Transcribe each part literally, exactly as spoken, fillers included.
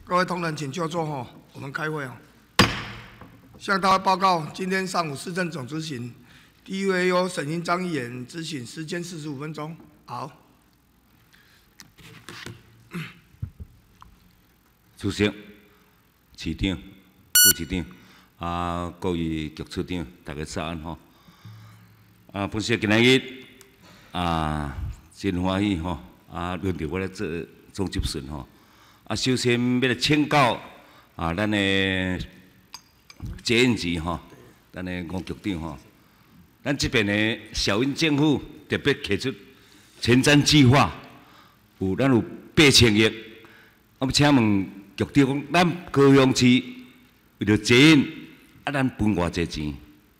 各位同仁，请就座哈，我们开会哦。向大家报告，今天上午市政总执行，第一位由沈英张议员执行，时间四十五分钟。好。 主席、市长、副市长啊，各位局处长，大家早安吼。啊，本席今日啊，真欢喜吼，啊，轮到我来做总执行吼。啊，首先要来请教啊，咱的捷运局吼，咱的吴局长吼，咱这边的小英政府特别提出前瞻计划，有咱有八千亿，我们请问局长讲，咱高雄市为了捷运，啊，咱分偌济钱？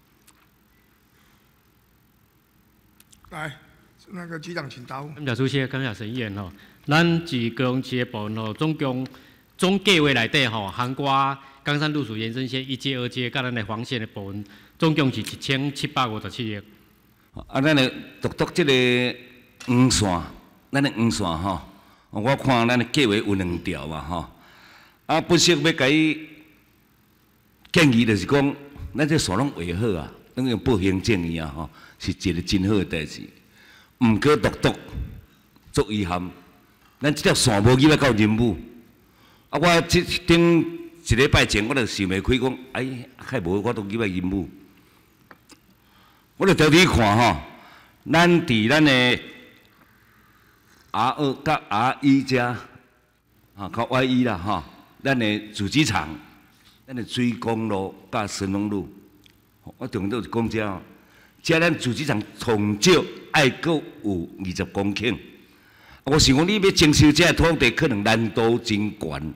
来，那个局长请答复。 感谢主席，感谢沈议员吼。咱自高雄市的部分吼，总共总计划内底吼，涵盖冈山路署延伸线一街、二街，甲咱的黄线的部分，总共是一千七百五十七亿。 啊，咱的独独这个黄线，咱的黄线吼，我看咱的计划有两条嘛吼。啊，本席要甲伊建议就是讲，咱这线拢画好啊，咱用步行正义啊吼，是一个真好的代志。毋过独独足遗憾。咱这条线无入来到任务，啊！我即顶一礼拜前，我就想袂开讲，哎，还无我都入来任务。我就条你看吼，咱伫咱的 R 二甲 R 一遮，啊，靠 Y 一啦吼，咱的主机场，咱的水公路甲神农路，我重点就是讲遮，遮咱主机场从少爱阁有二十公顷。我想讲，你要征收这土地，可能难度真悬，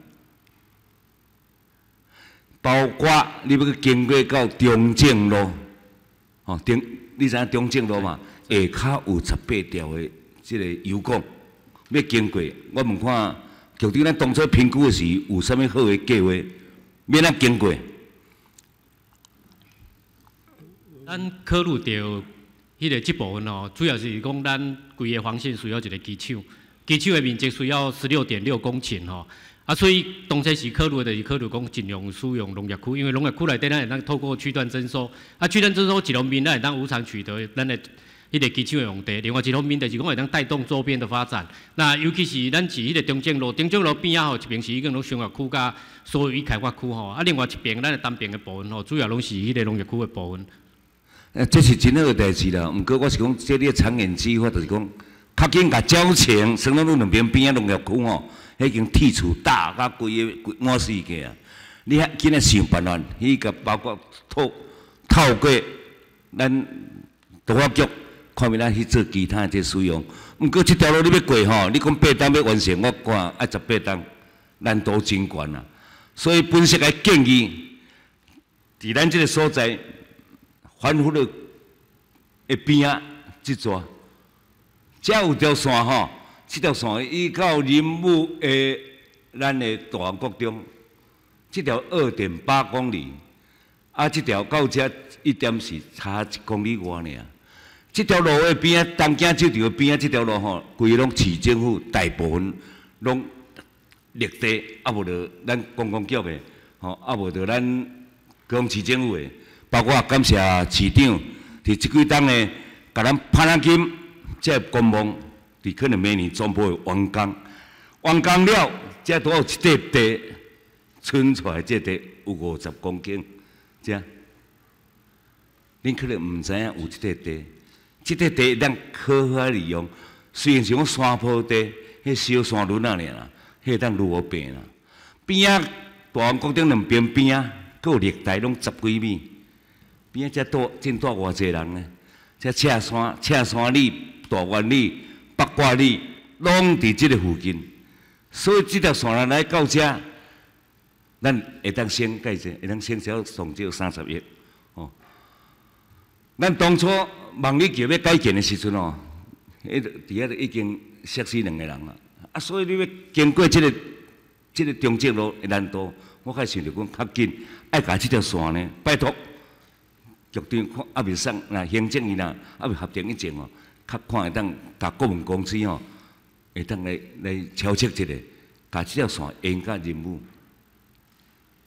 包括你要去经过到中正路，哦，中，你知影中正路嘛？下骹有十八条的这个油管要经过。我问看局长，咱当初评估的时有啥物好的计划，免咱经过？ 咱考虑到迄个即部分哦，主要是讲咱规个黄线需要一个基础。基础的面积需要十六点六公顷吼，啊，所以当初是考虑的是考虑讲尽量使用农业区，因为农业区内底咱会当透过区段征收，啊，区段征收一方面咱会当无偿取得咱的迄个基础的用地，另外一方面就是讲会当带动周边的发展。那尤其是咱是迄个中正路，中正路边啊吼，一边是已经拢商业区甲所有已开发区吼，啊，另外一边咱的单边的部分吼，主要拢是迄个农业区的部分。 呃，这是真好的代志啦，毋过我是讲，这个长远计划就是讲。较紧甲交情，成龙路两边边仔农业区吼，已经剔除大甲规个规满世界啊！你遐紧啊想办法，迄个包括透透过咱都发局，看咪咱去做其他这使用。毋过这条路你要过吼，你讲八档要完成，我看爱十八档，难度真悬啊！所以本席个建议，伫咱这个所在，反复的一边啊，即座。遮有条线吼，这条线依靠仁武的咱的大安国中，这条二点八公里，啊，这条到遮一点是差一公里外尔。这条路的边啊，东京酒店的边啊，这条路吼，规个拢市政府大部分拢绿地，啊无着咱公共局的，吼，啊无着咱高雄市政府的，包括感谢市长伫即几档呢，甲咱拍咱金。这公墓，伫可能明年全部会完工，完工了，这都有一块地，存出来这地有五十公顷，这，恁可能唔知影有这块地，这块地咱可好利用，虽然是讲山坡地，迄小山轮啊尔啦，迄当如何变啦？边啊，大安国中两边边啊，佫有绿台拢十几米，边啊遮多真多偌济人呢？这赤山、赤山里。大湾里、八卦里，拢伫即个附近，所以即条线来到遮，咱会当省介济，会当省少上少三十亿。哦，咱当初望你桥要改建的时阵哦，迄伫遐已经摔死两个人啦。啊，所以你要经过即、這个即、這个中正路的难度，我较想着讲较紧，爱甲即条线呢，拜托局长看啊未送，那行政院啦，啊未合定以前哦。较看会当甲国民公司吼，会当来来敲测一下，甲即条线沿甲任务，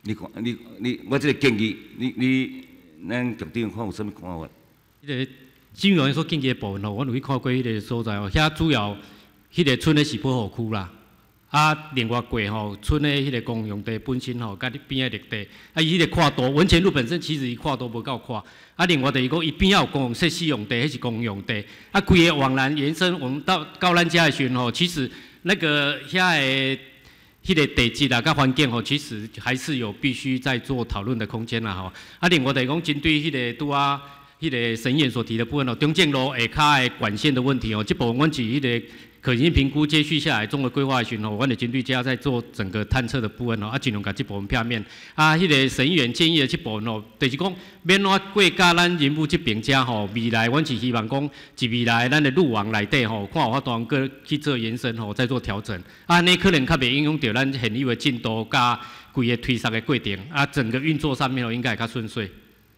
你看，你你，我这个建议，你你，咱局长看有啥物看法？ 迄个金源所建议的部分吼，我有去看过迄个所在哦，遐主要迄个村的是保护区啦。 啊，另外过吼，村的迄个公用地本身吼，甲你边的绿地，啊，伊迄个跨度，文前路本身其实伊跨度无够宽，啊，另外就是讲伊边仔有公用设施用地，迄是公用地，啊，规个往南延伸，我们到到咱遮的时候吼，其实那个遐的迄个地质啊，甲环境吼，其实还是有必须在做讨论的空间啦吼。啊，另外就是讲针对迄个拄啊，迄个沈议员所提的部分哦，中正路下骹的管线的问题哦，这部分阮是迄个。 可行性评估接续下来，综合规划的时候，我们针对家在做整个探测的部分哦，啊，尽量把这部分片面。啊，迄、那个审议员建议的这部分哦，就是讲免我过甲咱人物这边遮吼，未来阮是希望讲，是未来咱的路网内底吼，看有法度个去做延伸吼，再做调整。啊，那可能较袂影响到咱现有的进度甲规个推测的过程，啊，整个运作上面哦，应该会较顺遂。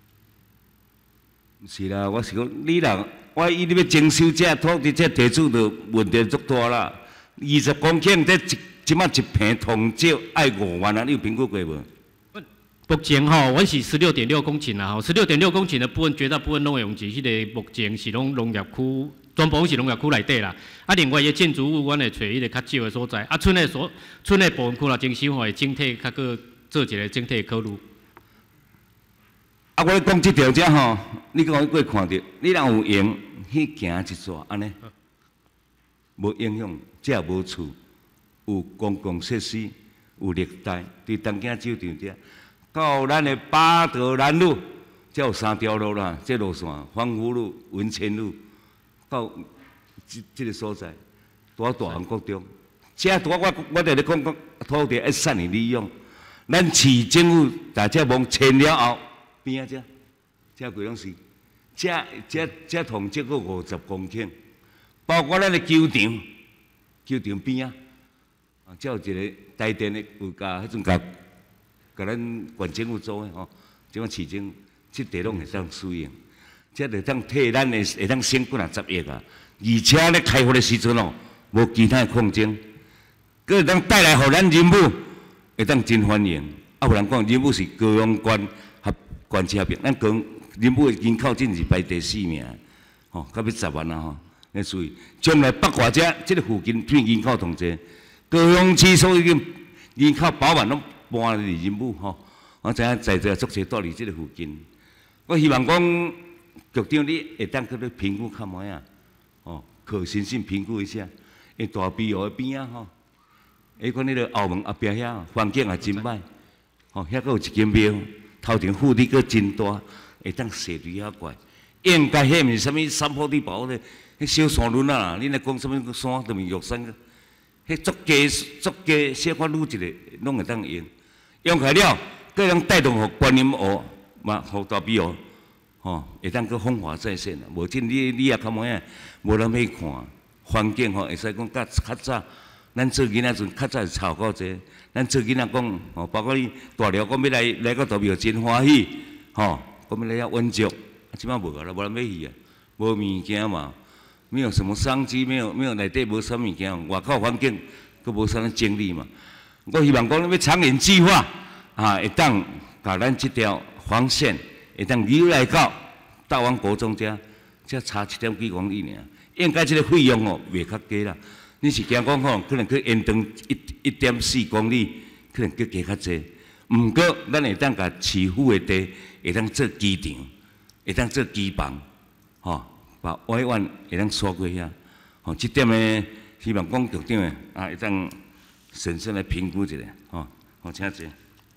是啦，我是讲你人。 我伊你要征收这土地，这地主就问题足大啦。二十公顷，这一即马一平通少爱五万啊！你有评估过无？ 目前吼，阮是十六点六公顷啦吼，十六点六公顷的部分，绝大部分拢会用是迄个目前是拢农业区，全部是农业区内底啦。啊，另外一个建筑物，阮会找迄个较少的所在。啊，村内所村内部分区啦，征收吼会整体较个做一个整体的考虑。 啊，我讲即条遮吼，你讲过看着，你若有用去行一撮安尼，无影响，遮也无厝，有公共设施，有绿带，伫东京酒店遮，到咱的八德南路，遮有三条路啦，这路线，芳湖路、文前路，到即即个所在，大大安国中，遮我我我伫咧讲讲土地要善于利用，咱市政府大家望迁了后。 边啊遮，遮规拢是，遮遮遮同这个五十公顷，包括咱的球场，球场边啊，啊，遮有一个台电的有甲迄阵甲，甲咱县政府做的吼，即个市政即地拢会当使用，遮会当替咱的会当省几若十亿啊，而且咧开发的时阵哦，无其他的空间，佮会当带来互咱人物会当真欢迎，啊，有人讲人物是高雄县。 关车边，咱讲林武的人口真是排第四名，吼，到要十万啊吼，那所以将来北华遮即个附近变人口同济，高雄市所有嘅人口百万拢搬入林武吼，我知影在座足侪住伫即个附近，我希望讲局长你会当去咧评估看卖啊，哦，可行性评估一下，因大庇护的边啊吼，迄款迄个后门后壁遐环境也真歹，吼，遐阁有一间庙。 头前富地阁真大，会当设伫遐怪。应该遐毋是啥物三坡地堡咧，迄小山仑啊，你若讲啥物山，就是玉山个，迄足加足加小可愈一个，拢会当用。用开了，个人带动互观音湖，嘛互大庇护，吼，会当阁风华再现啊。无真你你也较莫啊，无人去看环境吼，会使讲甲较早，咱做囡仔阵较早是吵到这。 咱做囡仔讲，吼，包括你大了讲要来来到大庙真欢喜，吼，讲要来遐温足，啊，即摆无啊，无人要去啊，无物件嘛，没有什么商机，没有没有内底无啥物件，外口环境佫无啥物精力嘛。我希望讲要长远计划，啊，会当把咱即条黄线会当扭来到大王国中遮，才差七点几公里尔，应该即个费用哦袂较低啦。 你是惊讲吼，可能去延长一一点四公里，可能佫加较济。毋过，咱会当甲市府的地，会当做机场，会当做机房，吼，把歪弯会当刷过遐。吼，即点呢，希望讲局长诶，啊，会当审慎来评估一下，吼，好，请坐。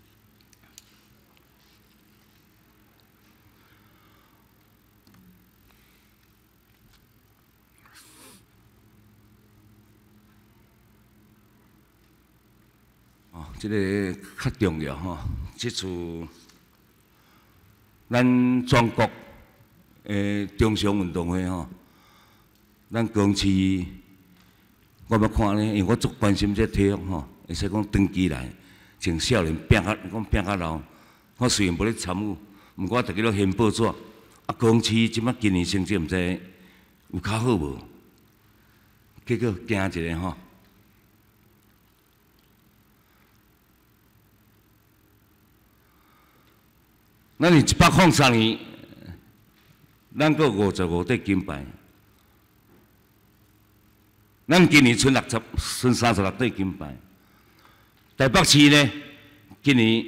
这个较重要吼，这次咱全国诶中小运动会吼，咱公司我要看呢，因为我足关心这体育吼，会使讲长期来，从少年拼较讲拼较老，我虽然无咧参与，毋过我逐个都献报纸。啊，公司即摆今年成绩毋知有较好无？结果惊一个吼。 ， 咱是一百零三年，咱个五十五块金牌。咱今年剩六十，剩三十六块金牌。台北市呢，今年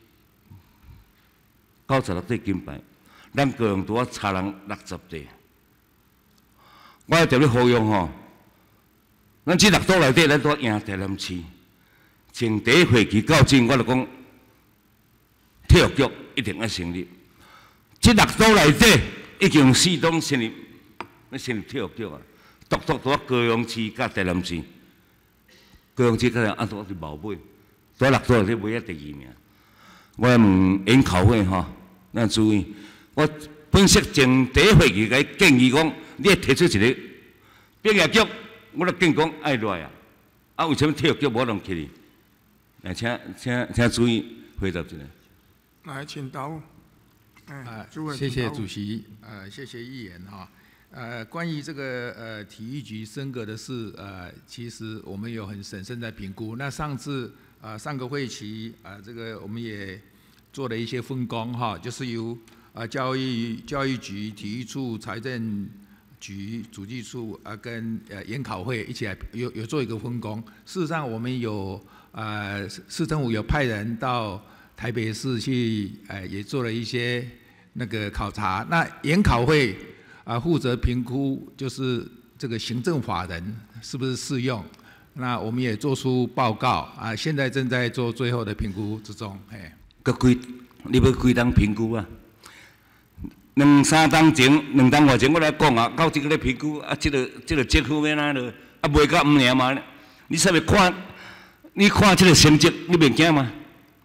九十六块金牌，咱高雄拄啊差人六十块。我特别呼吁吼，咱这六都内底，咱都赢台南市。从第一会期到今，我就讲，体育局一定要成立。这六都内底已经四栋成立，要成立体育局啊。独独在高雄市甲台南市，高雄市甲台南按怎是毛尾，在六都内底尾啊第二名。我问研考会吼，咱注意，我分析从第一会期个建议讲，你提出一个毕业局，我就建讲爱来啊，啊为什么体育局无弄起哩？来，请请请注意回答一下。 来，请答复。 啊，谢谢主席，呃，谢谢议员哈。呃，关于这个呃体育局升格的事，呃，其实我们有很审慎在评估。那上次啊、呃、上个会期啊、呃，这个我们也做了一些分工哈，就是由啊、呃、教育教育局、体育处、财政局、主计处啊跟呃研考会一起来有有做一个分工。事实上，我们有呃市政府有派人到台北市去，呃也做了一些那个考察。那研考会。啊，负责评估就是这个行政法人是不是适用，那我们也做出报告啊，现在正在做最后的评估之中。嘿， 佮几，你要几档评估啊？两三档前，两档外前我来讲啊，到这个咧评估啊，这个这个政府要哪落，啊袂到五年嘛？你啥物看？你看这个成绩，你袂惊吗？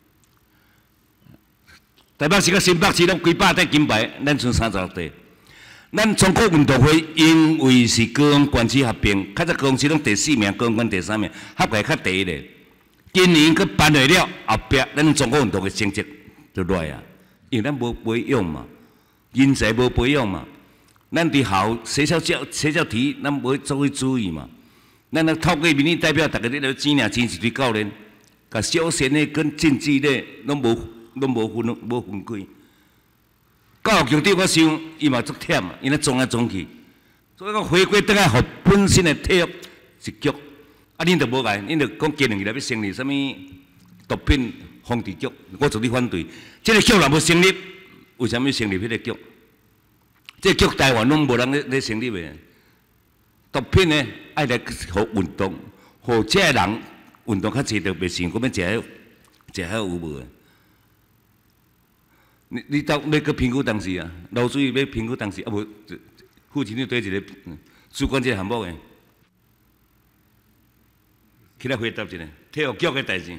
台北市甲新北市拢几百块金牌，咱剩三十六块。咱中国运动会因为是高雄县市合并，较早高雄市拢第四名，高雄县第三名，合起来较第一咧。今年佮办下了，后壁咱中国运动会成绩就来啊，因为咱无培养嘛，人才无培养嘛，咱伫校学校教学校体育，咱无做去注意嘛。咱咧透过民意代表，逐个咧咧钱领钱一堆教练，甲小贤咧跟竞技咧拢无拢无分无分开。教育局长我想，伊嘛足忝啊，因咧撞来撞去，所以讲回归倒来，互本身的体育一局，啊，恁就无爱，恁就讲今年以来要成立什么毒品防治局，我绝对反对。这个局若要成立，为什么要成立迄个局？这个局台湾拢无人咧咧成立的。毒品呢，爱来互运动，互这个人运动较济，就袂想讲要食迄食迄有无的。你你到要去评估当时啊，漏水要评估当时啊，无副市长对一个主管这个项目的，起来回答一下，体育局的代志。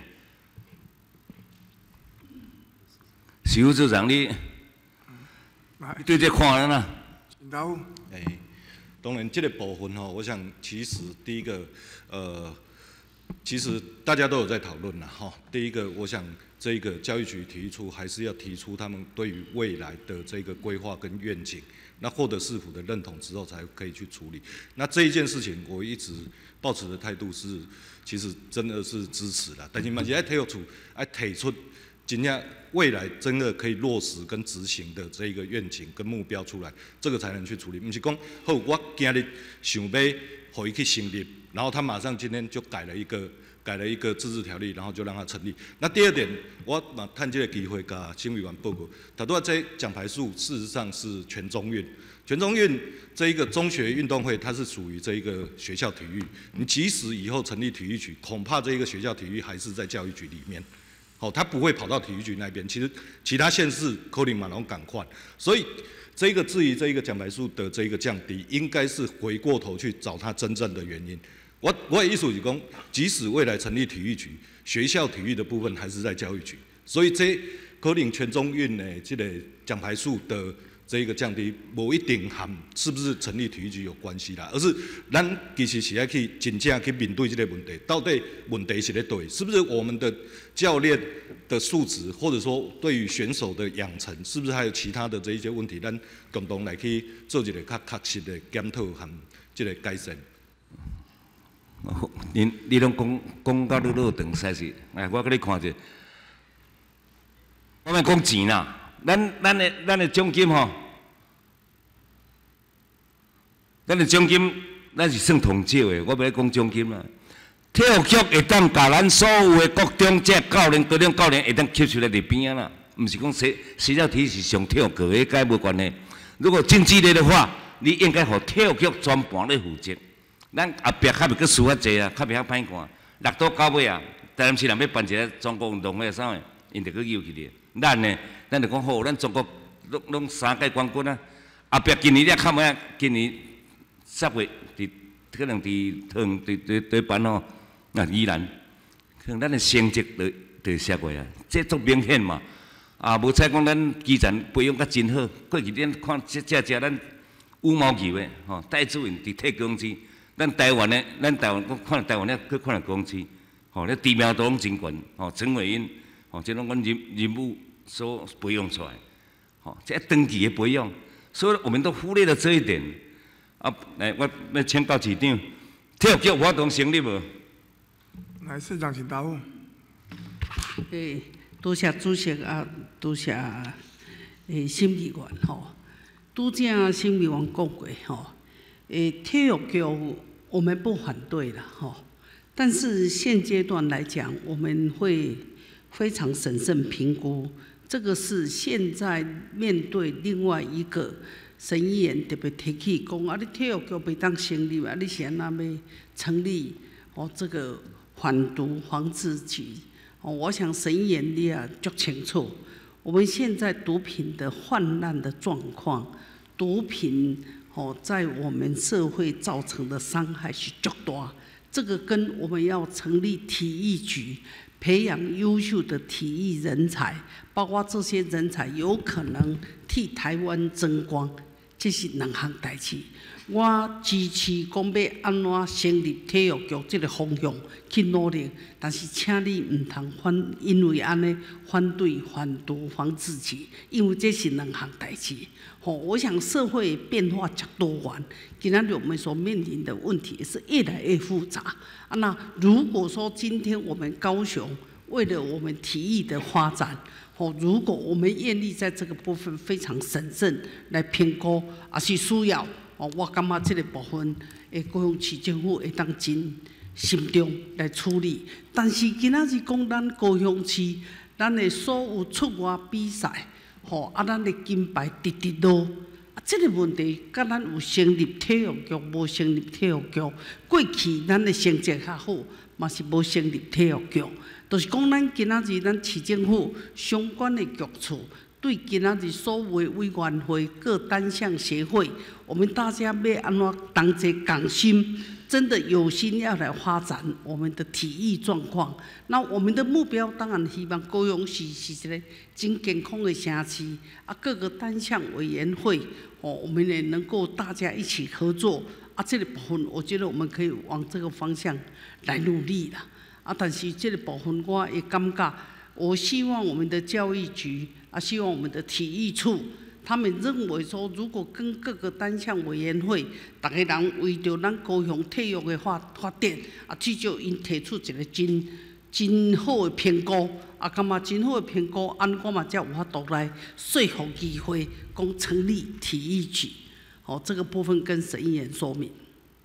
徐副组长，你你对这看安怎？ 请答复。 哎，当然这个部分吼，我想其实第一个，呃，其实大家都有在讨论啦，哈。第一个，我想。这个教育局体育处还是要提出他们对于未来的这个规划跟愿景，那获得市府的认同之后才可以去处理。那这一件事情，我一直抱持的态度是，其实真的是支持的。但是嘛，是要体育处要提出真正未来真的可以落实跟执行的这个愿景跟目标出来，这个才能去处理。不是讲好，我今日想要互伊去成立，然后他马上今天就改了一个。改了一个自治条例，然后就让它成立。那第二点，我嘛趁这个机会甲新委员报告，他说这奖牌数事实上是全中运，全中运这一个中学运动会，它是属于这一个学校体育。你即使以后成立体育局，恐怕这一个学校体育还是在教育局里面，哦，它不会跑到体育局那边。其实其他县市可能嘛拢赶快，所以这个至于这一个奖牌数的这一个降低，应该是回过头去找它真正的原因。我我的意思是讲，即使未来成立体育局，学校体育的部分还是在教育局，所以这可能全中运的这个奖牌数的这一个降低，无一定和是不是成立体育局有关系啦，而是咱其实是要去真正去面对这个问题，到底问题是在对，是不是我们的教练的素质，或者说对于选手的养成，是不是还有其他的这一些问题，咱共同来去做一个较确实的检讨和这个改善。 你你拢讲讲到你老长，实是，哎，我甲你看者，我莫讲钱啦， 咱咱的咱的奖金吼，咱的奖金咱是算同少的，我袂讲奖金啦。体育局会当甲咱所有的各种这教练、各种教练会当吸收来伫边啊啦，毋是讲谁谁叫体是上体育课的，该无关系。如果经济类的话，你应该互体育局专盘咧负责。咱后壁较袂去输遐济啊，较袂遐歹看。六到九尾啊，台南市人要办一个全国运动会啥的，因着去邀去咧。咱呢，咱就讲好，咱中国拢拢三届冠军啊。后壁今年你看咩？今年十月伫可能伫汤伫伫伫办吼。那依然，可能咱的成绩就就写过啊，这足明显嘛。啊，无采讲咱基层培养甲真好。过去咱看这这这咱羽毛球的吼，戴志颖伫体公司，咱台湾的，咱台湾看台湾咧，去看公司，吼，咧知名度拢真悬，吼，陈伟英，吼，这拢阮人人物所培养出来，吼，这长期的培养，所以我们都忽略了这一点。啊，来，我要请教市长，体育局活动成立无？ 来，市长请答复。 诶，多谢主席啊，多谢诶审议员吼。拄则审议员讲过吼，诶，体育局我们不反对啦吼，但是现阶段来讲，我们会非常审慎评估。这个是现在面对另外一个审议员特别提起讲啊，你体育局袂当成立啊，你是安那要成立哦这个？反毒防治局，哦，我想审议员你也足清楚，我们现在毒品的泛滥的状况，毒品哦在我们社会造成的伤害是足大。这个跟我们要成立体育局，培养优秀的体育人才，包括这些人才有可能替台湾争光，这是两项代志。我支持讲要安怎成立体育局这个方向去努力，但是请你唔通反，因为安尼反对反毒防治局，因为这是两项代志。吼，我想社会变化较多元，今仔日我们所面临的问题也是越来越复杂。啊，那如果说今天我们高雄为了我们体育的发展，吼，如果我们愿意在这个部分非常审慎来评估，也是需要。哦，我感觉这个部分，诶，高雄市政府会当真慎重来处理。但是今仔日讲咱高雄市，咱的所有出外比赛，吼，啊，咱的金牌直直落，啊，这个问题，甲咱有成立体育局，无成立体育局。过去咱的成绩较好，嘛是无成立体育局。就是讲，咱今仔日咱市政府相关的局处。对今仔日所有的委员会、各单项协会，我们大家要安怎同齐共心，真的有心要来发展我们的体育状况。那我们的目标当然希望高雄市是一个真健康的城市，啊，各个单项委员会，哦，我们也能够大家一起合作。啊，这个部分我觉得我们可以往这个方向来努力啦。啊，但是这个部分我也感觉，我希望我们的教育局。啊，希望我们的体育处，他们认为说，如果跟各个单项委员会，大家人为着咱高雄体育的发发展，啊，至少因提出一个真真好的评估，啊，感觉真好的评估，安我嘛才有法度来说服议会，讲成立体育局。好，这个部分跟审议员说明。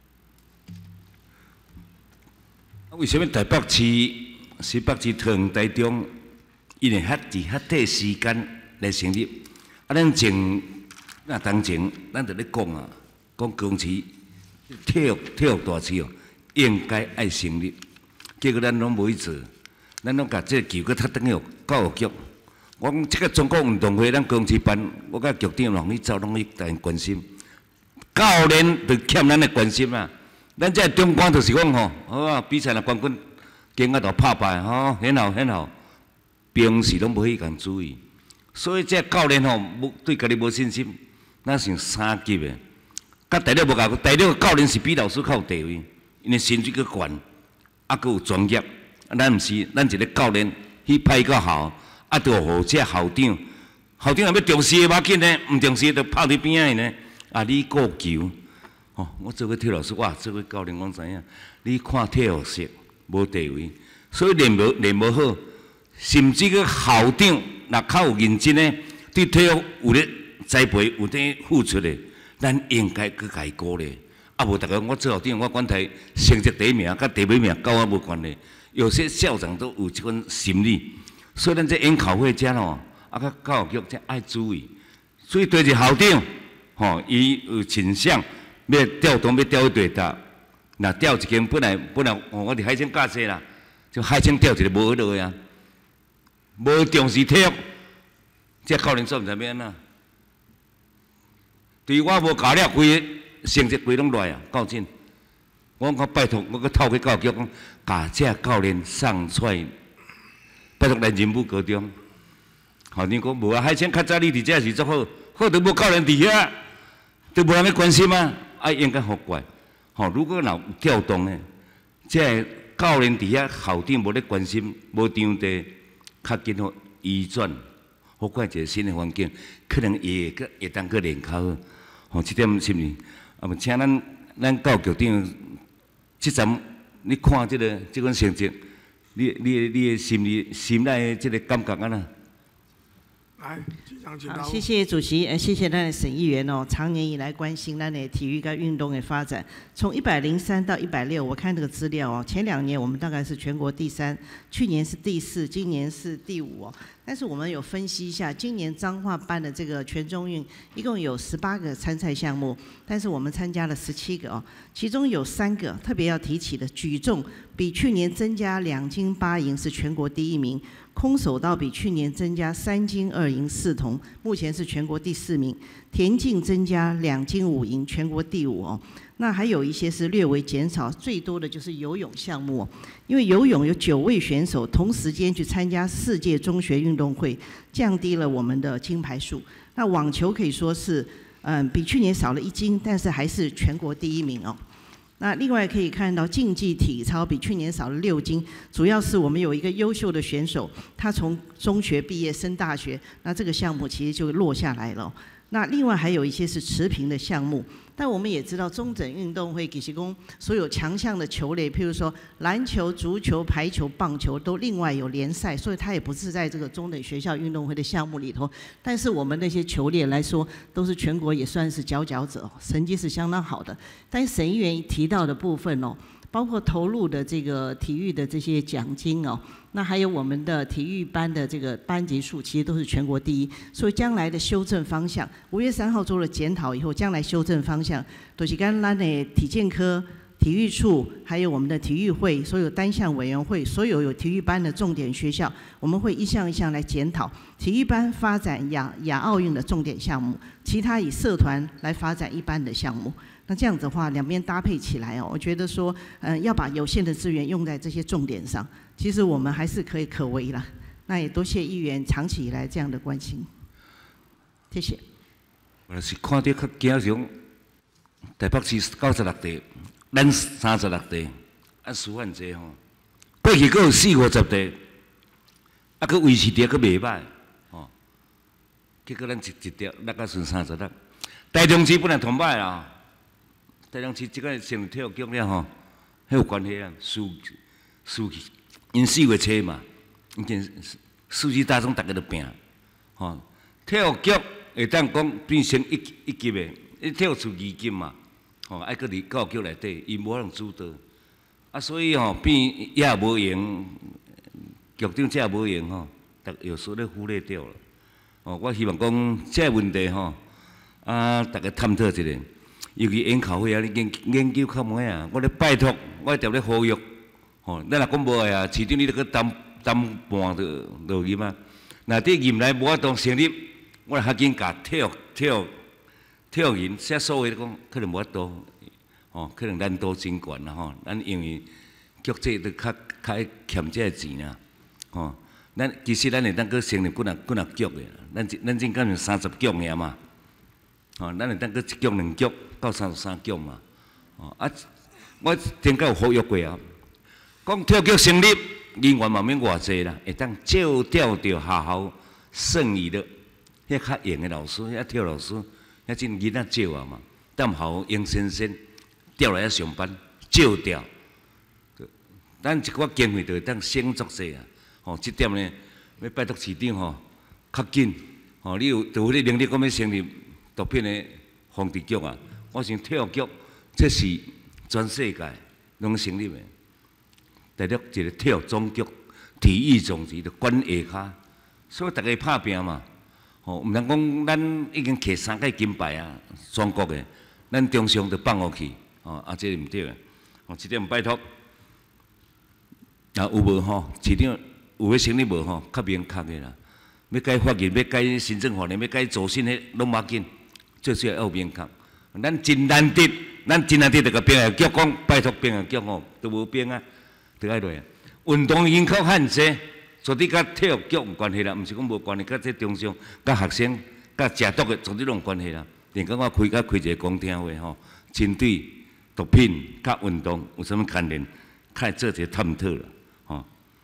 为什么台北市、新北市、桃园、台中？因为遐伫遐短时间来成立，啊，咱前那当前，咱就咧讲啊，讲高雄市体育体育大市哦，应该爱成立，结果咱拢无去做，咱拢甲这个球搁踢等于教育局。我讲这个中国运动会，咱高雄市办，我甲局长拢去走，拢去大关心。教练就欠咱的关心啊，咱这中官就是讲吼，好啊，比赛若冠军，经啊就拍败吼，很好很好。平时拢无去共注意，所以这教练吼，无对家己无信心，咱上三级的，甲第六无共，第六教练是比老师较有地位，因为薪水阁悬，啊阁有专业，啊咱毋是，咱一个教练去派到好，啊着互这校长，校长若要重视的要紧呢，毋重视就拍伫边仔呢，啊你顾球，哦，我做过体育老师，哇，做过教练，我知影，你看体育室无地位，所以练无练无好。甚至个校长若较有认真诶， 对体育有咧栽培、有咧付出的，咱应该去甲伊鼓励。啊，无逐个我做校长，我管他成绩第一名甲第几名跟我无关系。有些校长都有这款心理，所以咱这研考会遮咯，啊，甲教育局才爱注意。所以对一校长，吼，伊有倾向要调动，要调去地搭，若调一间本来本来，哦，我伫海星教册啦，就海星调一个无落啊，无重视体育，这教练做毋知要安怎。对我无教了，规个成绩规拢落啊，够紧。我讲拜托，我搁透去教育局讲，把这教练送出来，拜托来仁武高中。校长讲无啊，海星较早你伫遮是足好，好都无教练伫遐，都无人要关心啊，啊应该互怪。吼，如果若有调动呢，这教练伫遐，校长无咧关心，无场地，较紧互移转，好怪一个新的环境，可能会个会当去练较好。吼，这点是毋是？啊，请咱咱教育局长，即阵你看即、这个即款成绩，你你你的心里心内的即个感觉安怎？ 来，局长请好， 答。 谢谢主席，呃，谢谢咱的沈议员哦，常年以来关心咱的体育跟运动的发展。从一百零三到一百六，我看这个资料哦，前两年我们大概是全国第三，去年是第四，今年是第五哦。但是我们有分析一下，今年彰化办的这个全中运一共有十八个参赛项目，但是我们参加了十七个哦，其中有三个特别要提起的，举重比去年增加两金八银，是全国第一名。空手道比去年增加三金二银四铜，目前是全国第四名。田径增加两金五银，全国第五哦。那还有一些是略微减少，最多的就是游泳项目哦，因为游泳有九位选手同时间去参加世界中学运动会，降低了我们的金牌数。那网球可以说是，嗯，比去年少了一金，但是还是全国第一名哦。那另外可以看到竞技体操比去年少了六金，主要是我们有一个优秀的选手，他从中学毕业升大学，那这个项目其实就落下来了。那另外还有一些是持平的项目，但我们也知道中整运动会其实供所有强项的球类，譬如说篮球、足球、排球、棒球都另外有联赛，所以它也不是在这个中等学校运动会的项目里头。但是我们那些球类来说，都是全国也算是佼佼者，成绩是相当好的。但是沈议员提到的部分哦，包括投入的这个体育的这些奖金哦。那还有我们的体育班的这个班级数，其实都是全国第一，所以将来的修正方向，五月三号做了检讨以后，将来修正方向，都是跟咱的体健科、体育处，还有我们的体育会，所有单项委员会，所有有体育班的重点学校，我们会一项一项来检讨体育班发展亚亚奥运的重点项目，其他以社团来发展一般的项目。那这样子的话，两边搭配起来哦，我觉得说，嗯，要把有限的资源用在这些重点上，其实我们还是可以可为啦。那也多谢议员长期以来这样的关心，谢谢。 我是看到较惊是讲，台北市九十六地，咱三十六地，啊输很济吼。过去佫有四五十地，啊佫维持伫佫袂歹，吼。结果咱一一条，咱佫剩三十六。台中市本来同歹啦。台中市即个成立体育局了吼，迄有关系啊，书书记，因四月初嘛，已经书记大众大家都拼，吼，体育局会当讲变成一一级的，伊体育处二级嘛，吼，爱搁伫教育局内底，伊无能主导，啊，所以吼变伊也无用，局长这也无用吼，逐有时咧忽略掉了，哦，我希望讲这问题吼，啊，大家探讨一下。尤其研讨会啊，你研研究较歹啊，我咧拜托，我一直咧呼吁，吼，咱若讲无个啊，市长你咧去担担半着落去嘛。若伫任内无法度成立，我较紧甲体育体育体育员写所谓讲，可能无法度，吼，可能难度真悬啦吼。咱因为局这都较较欠这钱啦，吼。咱其实咱会当去成立几若几若局的，咱咱正讲是三十局尔嘛，吼，咱会当去一局两局。到三十三局嘛，哦啊，我顶个有呼吁过啊，讲体育局成立人员嘛免偌济啦，会当照调着学校剩余的，遐较闲的老师，遐体育老师，遐真囡仔少啊嘛，踮校杨先生调来遐上班，照调，咱一寡经费就会当省作些啊，吼，这点呢，要拜托市长吼，较紧， 吼，你有有迄个能力，讲要成立毒品的防治局啊？我想体育局这是全世界拢成立的，第六一个体育总局、体育总局就管下骹，所以大家拍拼嘛。吼，毋通讲咱已经摕三届金牌啊，全国的，咱中上就放互去，吼啊，这毋对的。吼，这点拜托，啊有无吼？市长有要成立无吼？较明确的啦。要改法律，要改行政法令，要改做新的，拢要紧，最少要明确。咱真难得，咱真难得，就甲兵役局讲，拜托兵役局吼，都无兵啊，就爱落啊。运动人口很济，所以甲体育局有关系啦，毋是讲无关系，甲这中上、甲学生、甲食毒的，总之拢有关系啦。连讲我开甲开一个公听会吼，针对毒品甲运动有啥物关联，较做一个探讨啦，吼。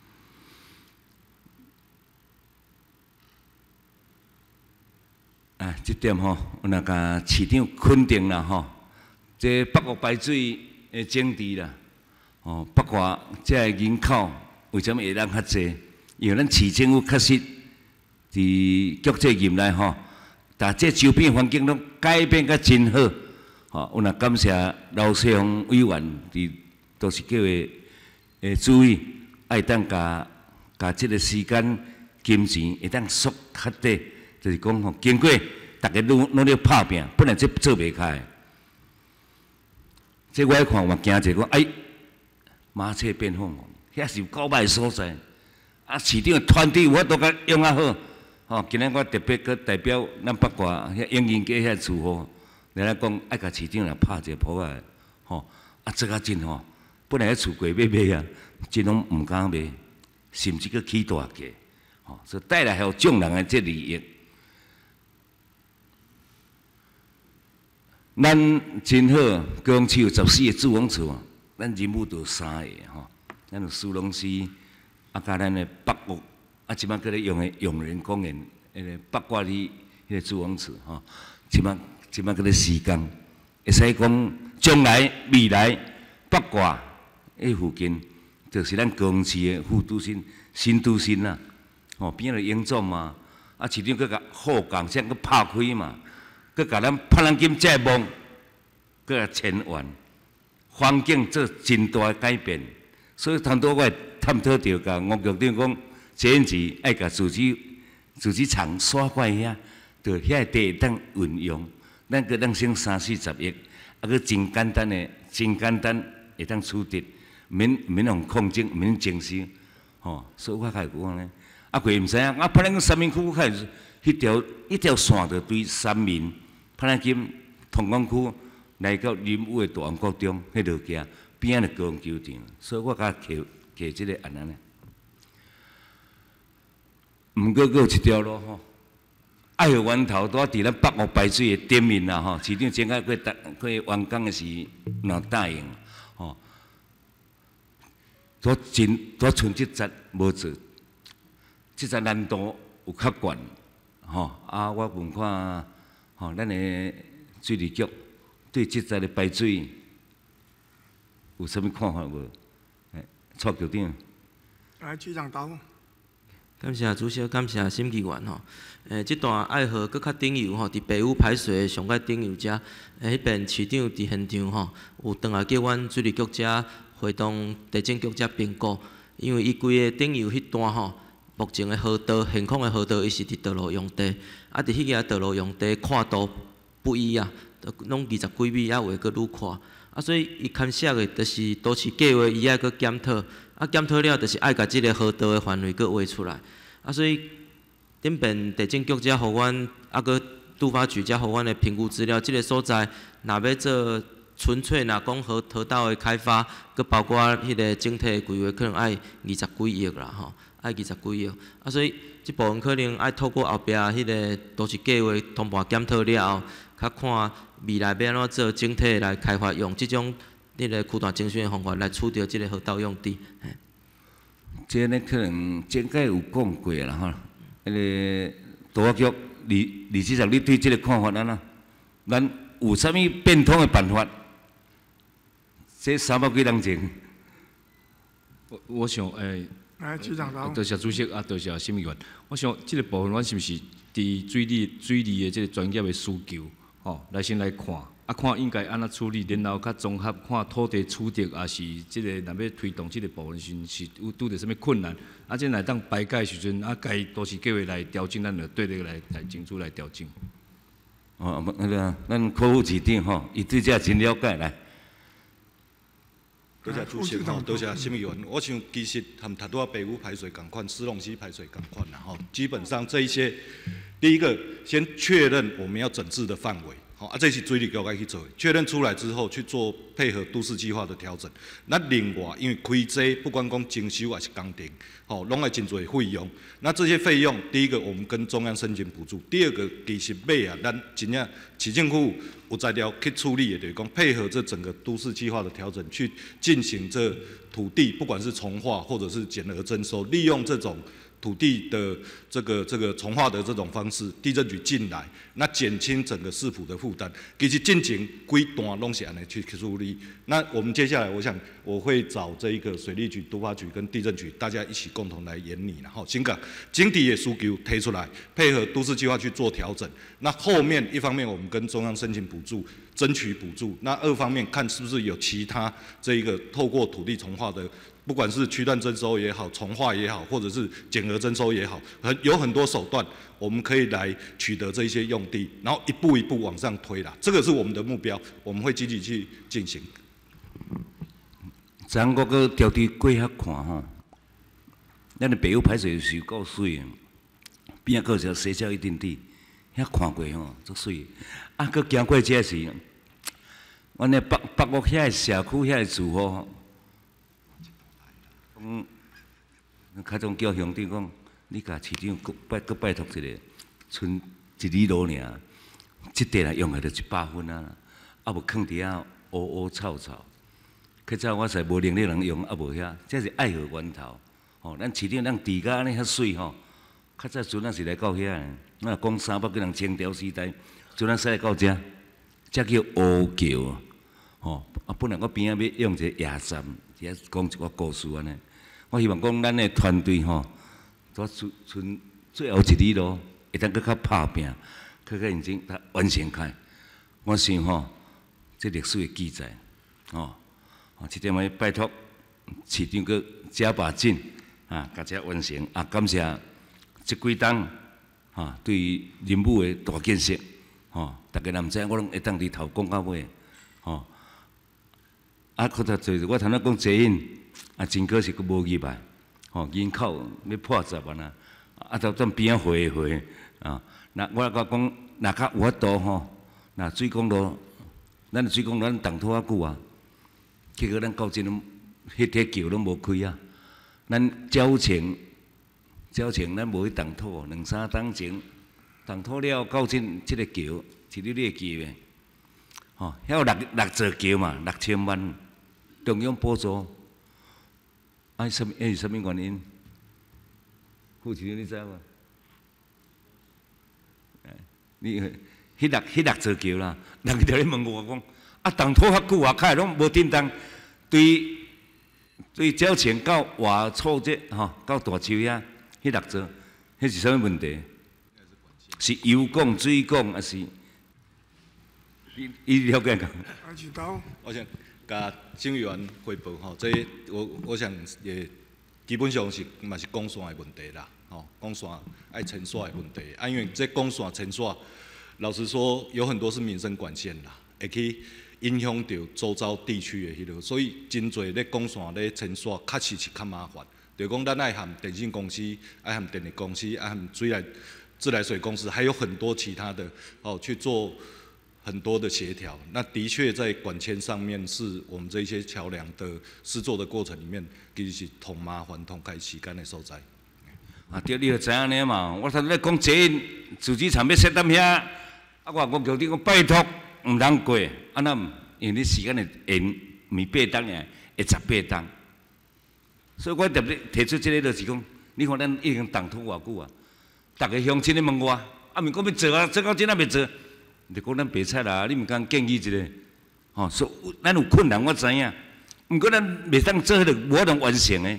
啊，这点吼，有那个市长肯定啦吼，这北国排水的政治啦，哦，北国这人口为什么会当较济？因为咱市政府确实伫局责任内吼，但这周边环境拢改变甲真好，吼，有那感谢刘世宏委员伫都是叫诶诶注意，爱当甲甲这个时间金钱会当缩较短。就是讲吼，经过大家努努力拍拼，本来这做袂开。这我一看，我惊者讲，哎，马车变凤凰，遐是有够歹所在。啊，市长的团队有法度甲用啊好。吼，今日我特别去代表咱北国遐永仁街遐住户，来来讲爱甲市长来拍一个铺啊。吼，啊，这个真吼，本来厝贵要买啊，真拢毋敢买，甚至去起大价。吼，所以带来还有众人的这利益。咱真好，高雄市有十四个住房厝，咱人武都有三个吼。咱有苏龙溪，啊，甲咱的北屋，啊，即摆搁咧用的永仁公园，迄个八卦里迄个住房厝吼，即摆即摆搁咧施工，会使讲将来未来八卦迄附近，就是咱高雄市的副都心、新都心啦，吼边仔就永壮嘛，啊，市长搁甲后港线搁拍开嘛。佮甲咱拍咱金这梦，佮甲千万环境做真大的改变，所以谈到我探讨着甲吴局长讲，这阵时爱甲自己自己厂刷过遐，着遐地当运用，咱佮当省三四十亿，啊佮真简单的，真简单会当处理，免免用控制，免征收，吼，所以我开始讲咧，啊佢毋知影，啊拍咱个三明区开始，迄条一条线着对三明。拍咱金同光区来到林武的大安国中迄条街边仔的高雄球场，所以我甲摕摕即个案安尼。毋过，阁有一条路吼，爱河源头拄啊伫咱北湖排水的顶面啦吼，市长前个过答过完工的时，若答应吼，都真都剩即节无做，即节难度有较悬吼，啊，我问看。吼，咱的水利局对即节的排水有啥物看法无？诶，蔡局长。 来，局长答复。 感谢主席，感谢审议员吼。诶，即段爱河搁较顶游吼，伫北污排水上界顶游遮，诶，迄边市长伫现场吼，有倒来叫阮水利局遮会同地政局遮评估，因为伊规个顶游迄段吼。目前的河道，现况的河道，伊是伫道路用地，啊，伫迄个道路用地看度不一啊，拢二十几米啊，有个愈宽，啊，所以伊牵涉的，就是都市计划，伊爱搁检讨，啊，检讨了，就是爱甲即个河道的范围搁画出来，啊，所以顶边地政局遮互阮，啊，搁都发局遮互阮的评估资料，即、这个所在若要做纯粹若讲河河道的开发，搁包括迄个整体规划，可能爱二十几亿啦，吼。爱二十几亿，啊，所以即部分可能爱透过后壁迄个都市计划通盘检讨了后，较看未来要安怎做整体来开发，用即种迄个区段征询的方法来处理即个河道用地。 这呢可能前届有讲过啦吼，迄个都发局李李市长，你对即个看法安怎？咱有啥物变通的办法？这三百几人前， 我我想诶。 来，局长答。 多谢主席啊，多谢审议员。我想这个部分，阮是毋是伫水利水利的这个专业的需求，吼，来先来看，啊看应该安怎处理，然后较综合看土地取得，也是这个若要推动这个部分时，是有拄着什么困难，啊，这来当排解的时阵，啊，该都是计划来调整，咱就对这个来来争取来调整。 哦，那个咱科副局长吼，伊对这真了解来。 多谢主席吼，多谢审议员。我想其实和塔多北屋排水共款、石龙溪排水共款啦吼，基本上这一些，第一个先确认我们要整治的范围。好啊，这是水利局该去做，确认出来之后去做配合都市计划的调整。那另外，因为开这不管讲征收还是工程，吼，拢要真侪费用。那这些费用，第一个我们跟中央申请补助，第二个其实买啊，咱真正市政府有材料去处理的，就是讲配合这整个都市计划的调整，去进行这土地，不管是重划或者是减额征收，利用这种土地的这个这个重划的这种方式，地震局进来，那减轻整个市府的负担。其实进行规段拢是安尼去处理。那我们接下来，我想我会找这一个水利局、都发局跟地震局，大家一起共同来研拟，然后先把整体的需求提出来，配合都市计划去做调整。那后面一方面我们跟中央申请补助，争取补助；那二方面看是不是有其他这一个透过土地重划的。不管是区段征收也好，重划也好，或者是减额征收也好，很有很多手段，我们可以来取得这些用地，然后一步一步往上推啦。这个是我们的目标，我们会积极去进行。 昨昏我搁调伫过遐看吼，咱的北屋排水是够水的，边仔搁有西郊一定地，遐看过吼，足水。啊，搁行过这时，阮的北北屋遐个社区遐个住户。嗯，较总叫乡长讲，你甲市长搁拜搁拜托一个，剩一里路尔，即块来用下就一百分啊，啊无囥伫遐乌乌臭臭。较早我实无能力能用，啊无遐，这是爱河源头。吼，咱市长咱地甲安尼遐水吼，较早阵咱是来到遐，那讲三百几人清朝时代，阵咱驶来到遮，这叫乌桥。吼，啊本来我边仔要用一个夜站，只讲一个故事安尼。我希望讲咱的团队吼，做剩最后一里路，会当搁较拍拼，较较认真，甲完成开。我想吼，这历史的记载，吼，哦，这点要拜托市长搁加把劲啊，甲这完成啊，感谢这几档啊，对于林武的大建设，吼，大家若毋知，我拢会当伫头讲到尾，吼。啊，可能就是我头仔讲捷运。啊，真可惜，佫无入来，吼，人口要破十万啊！啊，到转边仔回回啊！那我甲讲，若较有法度吼，那水公路，咱水公路咱动拖啊久啊，结果咱到今拢迄条桥拢无开啊！咱交情，交情咱无去动拖，两三档前动拖了，到今即个桥是你你会记的，吼，遐有六六座桥嘛，六千万，中央补助。啊，什么？因什么原因？副局长你知无？你迄六迄六座桥啦，人就咧问我讲，啊，动土遐久啊，开拢无叮当，对对，交钱到外厝这吼，到大树遐，迄六座，迄是啥物问题？是油管、水管，还是？伊伊了解个？ 啊，知道。 我想。甲警员汇报吼，这我我想也基本上是嘛是公线的问题啦，吼，公线爱牵线的问题。啊，因为这公线牵线，老实说有很多是民生管线啦，会去影响到周遭地区的迄落，所以真侪咧公线咧牵线，确实是较麻烦。就讲咱爱含电信公司、爱含电力公司、爱含水来自来水公司，还有很多其他的哦去做。很多的协调，那的确在管牵上面是我们这些桥梁的施作的过程里面，其实是同麻烦、同开时间的所在。 啊，对，你就知影呢嘛。我头咧讲捷运主机场要设踮遐，啊，我讲局长讲拜托，毋通过，啊那因为你时间会延，毋是八档诶，会十八档。所以我特别提出这个就是讲，你看咱已经动土偌久啊，逐个乡亲咧问我，啊，毋讲要做啊，做到今仔未做。就讲咱白菜啦，你毋敢建议一个，吼，说咱有困难我知影，毋过咱袂当做迄个无法能完成诶，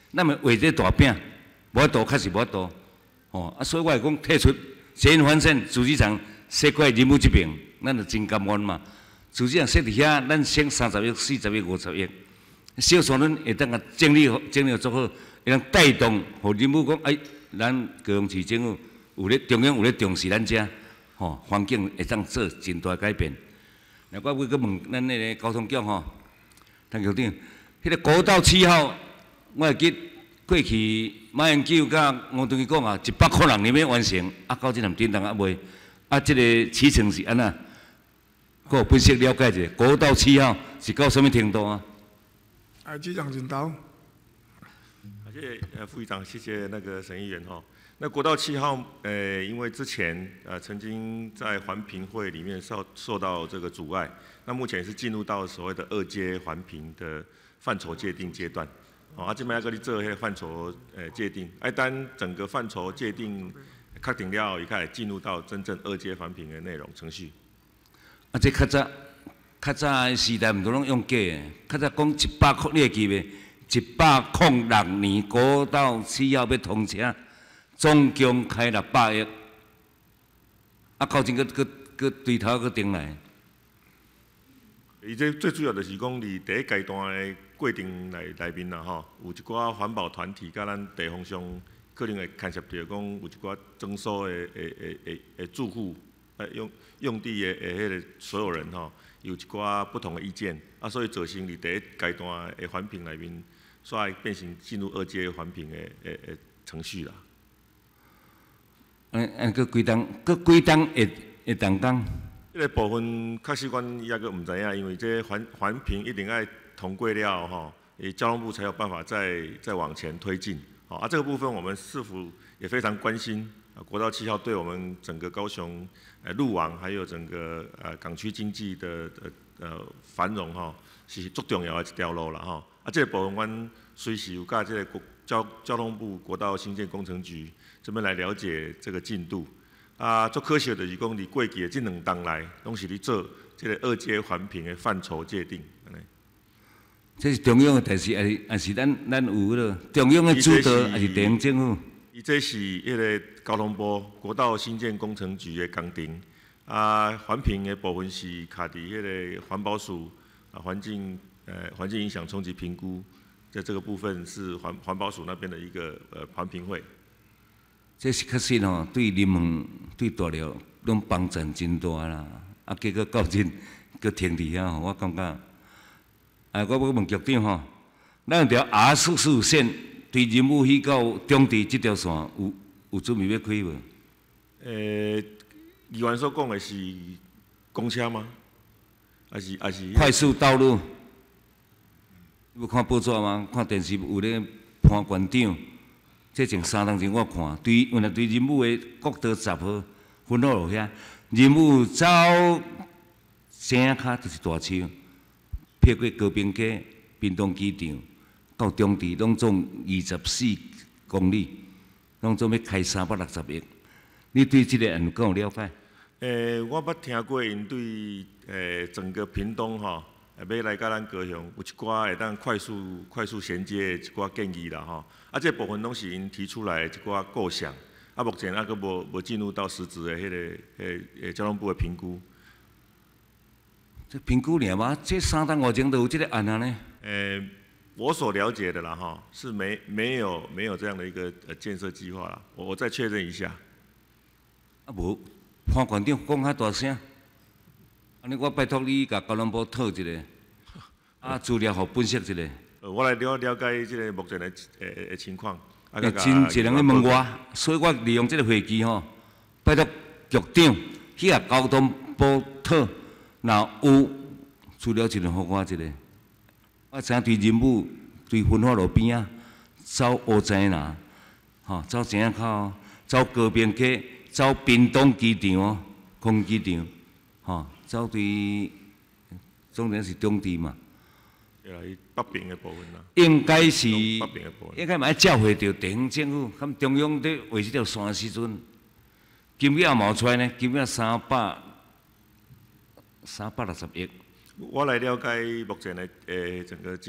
咱们画这大饼，无法度，确实无法度。哦，啊，所以我会讲退出协议反省，主机场设过任务这边，咱就真甘愿嘛。主机场设伫遐，咱省三十亿、四十亿、五十亿，小船轮会当甲整理好、整理做好，会当带动，互任务讲，哎，咱高雄市政府有咧中央有咧重视咱遮，吼、哦，环境会当做真大改变。那我要去问咱那个交通局吼，陈局长，迄个国道七号，我会记过去马英九甲吴敦义讲啊，一百块人里面完成，啊，到即阵点动啊未？啊，即、这个起程是安那？我分析了解者，国道七号是到什么程度啊？ 啊，局长请到。 谢谢呃副议长，谢谢那个沈议员哈。那国道七号，呃，因为之前呃曾经在环评会里面受受到这个阻碍，那目前是进入到所谓的二阶环评的范畴界定阶段。哦，啊，这边要搁你做迄个范畴呃界定，哎，等整个范畴界定确定了后，伊开始进入到真正二阶环评的内容程序。 啊，这较早较早的时代，毋都拢用假的，较早讲一百块，你会记袂？一百零六年国道七号要通车，总共开六百亿，啊，到前个个个对头个顶来。 伊这最主要就是讲，伫第一阶段的过程内内面啦吼，有一寡环保团体甲咱地方上可能会牵涉到讲有一寡征收的诶诶诶诶住户，诶用用地的诶迄个所有人吼，有一寡不同的意见，啊，所以造成伫第一阶段的环评内面，煞变成进入二阶环评的诶诶程序啦。 嗯嗯，佮几档，佮几档会会动工？ 这个部分确实阮也个毋知影，因为这环环评一定要通过了吼，诶，交通部才有办法再再往前推进。好啊，这个部分我们市府也非常关心。啊，国道七号对我们整个高雄呃路网还有整个呃港区经济的呃呃繁荣吼，是足重要的一条路啦吼。啊，这个部分阮随时有甲这个国交交通部国道新建工程局这边来了解这个进度。啊，足可惜就是讲，伫过去的这两冬来，拢是咧做这个二阶环评的范畴界定，安尼。 这是中央的代志，还是还是咱咱有迄个中央的主导，还是地方政府？ 伊这是迄个交通部国道新建工程局的工程，啊，环评的部分是卡伫迄个环保署啊环境呃环境影响冲击评估，在这个部分是环环保署那边的一个呃环评会。 这是确实吼，对人民、对大陆拢帮助真大啦。啊，结果到阵佮停伫遐吼，我感觉，啊，我要问局长吼，咱条 R 四十五线对任务去到中地这条线有有准备要开无？ 诶，议员所讲的是公车吗？还是还是？ 快速道路，你有看报纸吗？看电视有咧判馆长。这前三当前我看，对原来对任务的国道十号分好落遐，任务走城骹就是大树，撇过高平街、屏东机场到中地，拢总二十四公里，拢总要开三百六十亿。你对这个案有了解？ 诶，我捌听过因对诶整个屏东吼，要来甲咱高雄有一寡会当快速快速衔接的一寡建议啦吼。啊，这部分拢是因提出来一寡构想，啊，目前啊佫无无进入到实质的迄个诶诶交通部的评估。 这评估尔嘛，这三当五前都有这个案啊呢？ 诶，我所了解的啦哈，是没没有没有这样的一个呃建设计划啦。我我再确认一下。 啊无，潘馆长讲较大声，安尼我拜托你甲交通部讨一个，啊资料互分析一下。 呃，我来了了解这个目前的诶诶情况。啊， 真侪人咧问我，所以我利用这个会期吼，拜托局长去甲交通部讨，若有资料就互我一个。我知影对任务对分化路边啊，走乌仔啦，吼，走井口，走高平街，走屏东机场、空机场，吼，走对总然是中地嘛。 北边的部分啦， 应该是北边的部分， 应该嘛要召回到地方政府，含中央伫画这条线的时阵，金额也冒出来呢，金额三百三百六十亿。 我来了解目前的诶整个进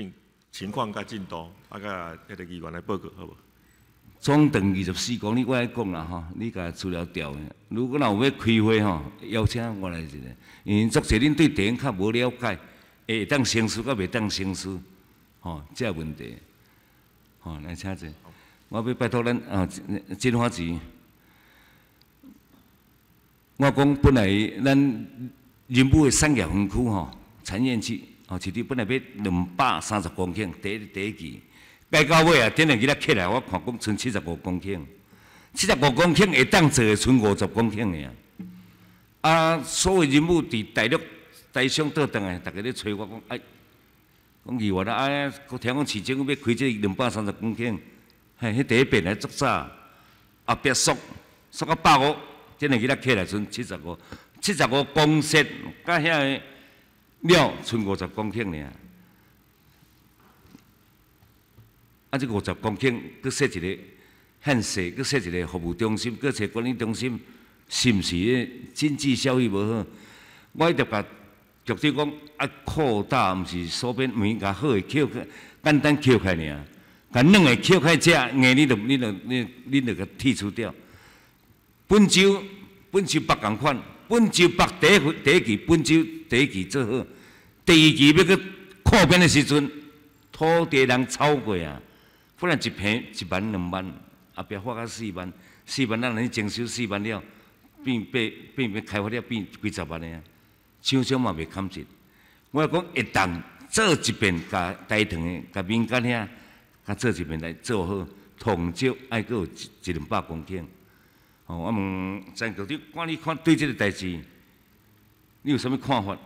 情况甲进度，啊甲迄个议员来报告，好无？ 总长二十四公里，我来讲啦吼，你甲资料调的。如果若有要开会吼，邀请我来一个，因为作者恁对电影较无了解，会当成事，甲袂当成事，吼，这问题，吼，来请坐。我要拜托咱啊，金华局。我讲本来咱仁武的产业园区吼，产业区吼，市场本来要两百三十公顷，第一第一期。改到尾啊，顶两日仔起来，我看讲剩七十五公顷，七十五公顷会当做的剩五十公顷的啊。啊，所有人物伫大陆、台商倒转来，大家咧催我讲，哎，讲议员啊，哎，听讲市政府要开这两百三十公顷，嘿，迄第一遍来作早，后壁缩缩到百五，顶两日仔起来剩七十五，七十五公顷，甲遐个了剩五十公顷尔。啊！这五十公顷，佮设一个县市，佮设一个服务中心，佮设管理中心，是毋是咧经济效益无好？我一直甲局长讲，啊，扩大毋是所边每甲好诶捡开，简单捡开尔，甲软诶捡开只，硬你就你就你你就甲剔除掉。本州本州北共款，本州北第一第一期本州第一期做好，第二期要佮扩编诶时阵，土地人超过啊！本来一平一万两万，后壁发到四万，四万咱人征收四万了，变八变变开发了变几十万的啊，厂商嘛袂堪值。我讲一旦做一遍，甲台糖的、甲民间遐，甲做一遍来做好，同少爱阁有一一两百公顷。哦，我问陈局长，看你看对这个代志，你有什么看法？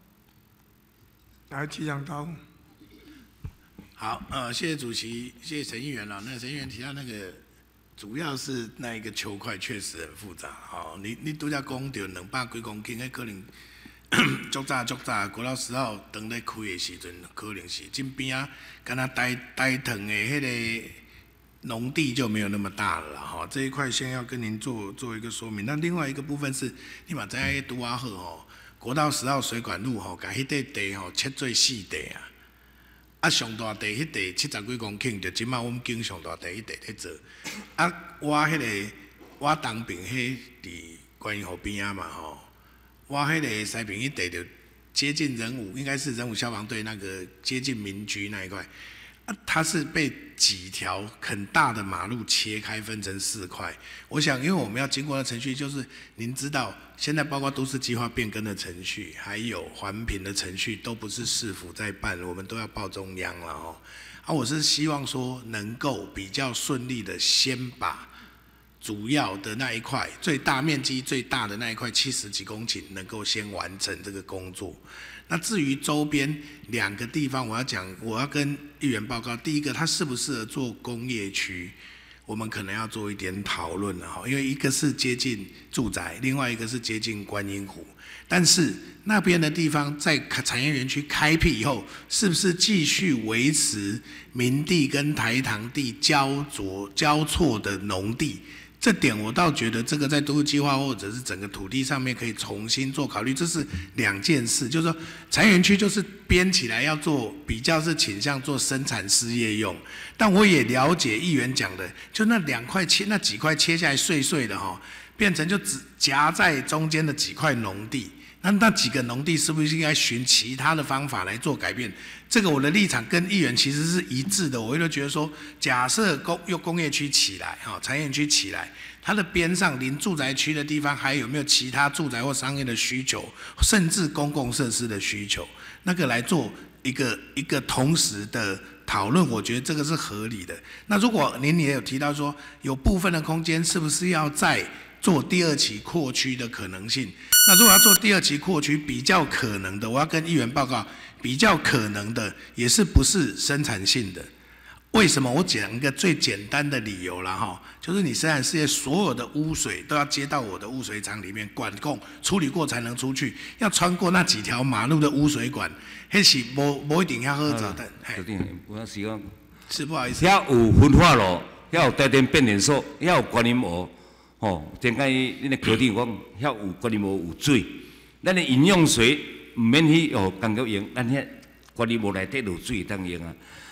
来，气象刀。 好，呃，谢谢主席，谢谢陈议员了。那陈议员提到那个，主要是那一个球块确实很复杂。好，你你拄则讲到两百几公顷，迄可能足早足早，国道十号当咧开的时阵，可能是近边啊，敢若台台糖的迄个农地就没有那么大了啦。哈，这一块先要跟您做做一个说明。那另外一个部分是，你嘛知影拄啊好吼，国道十号水管路吼，甲迄块地吼切做四地啊。啊，上大地迄地七十几公顷，就即摆我们经上大地迄地咧做。啊，我迄、那个我东边迄伫观音湖边啊嘛吼，我迄个西边迄地就接近仁武，应该是仁武消防队那个接近民居那一块。啊，它是被几条很大的马路切开，分成四块。我想，因为我们要经过的程序，就是您知道，现在包括都市计划变更的程序，还有环评的程序，都不是市府在办，我们都要报中央了哦。啊，我是希望说，能够比较顺利的先把主要的那一块、最大面积最大的那一块七十几公顷，能够先完成这个工作。那至于周边两个地方，我要讲，我要跟议员报告。第一个，它适不适合做工业区，我们可能要做一点讨论了哈。因为一个是接近住宅，另外一个是接近观音湖。但是那边的地方在产业园区开辟以后，是不是继续维持民地跟台糖地交错交错的农地？这点我倒觉得，这个在都市计划或者是整个土地上面可以重新做考虑，这是两件事。就是说，产业园区就是编起来要做比较是倾向做生产事业用，但我也了解议员讲的，就那两块切那几块切下来碎碎的哈，变成就只夹在中间的几块农地。那那几个农地是不是应该寻其他的方法来做改变？这个我的立场跟议员其实是一致的。我就觉得说，假设工用工业区起来，哈，产业区起来，它的边上临住宅区的地方还有没有其他住宅或商业的需求，甚至公共设施的需求，那个来做一个一个同时的讨论，我觉得这个是合理的。那如果您也有提到说，有部分的空间是不是要再做第二期扩区的可能性？那如果要做第二期扩区，比较可能的，我要跟议员报告，比较可能的也是不是生产性的。为什么？我讲一个最简单的理由啦哈，就是你生产事业所有的污水都要接到我的污水厂里面管控处理过才能出去，要穿过那几条马路的污水管，那是无无一定要好做的。 一定，我是讲， 是不好意思。 遐有焚化炉，遐有台电变电所，遐有观音湖。哦，点解恁个科长讲遐有观音湖有水，咱的饮用水毋免去哦工业用，咱遐观音湖内底有水当用啊。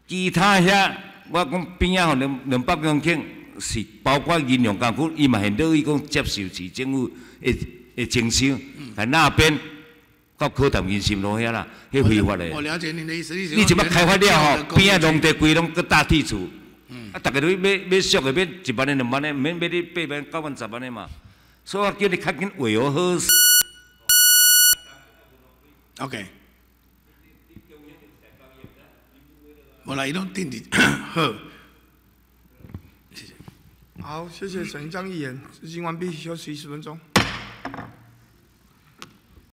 其他遐我讲边仔吼两两百公顷是包括银行港府，伊嘛很乐意讲接受市政府的的征收，但那边到科谈银心路遐啦，迄非法的。 我了解您的意思， 你即摆开发了吼，边仔农地规拢搁大地厝，啊，逐个都买买俗的，买一万的、两万的，免买你八万、九万、十万的嘛。所以我叫你较紧为我好。 OK。我来，伊拢定伫好。 好，谢谢沈张议员，执行完毕，休息十分钟。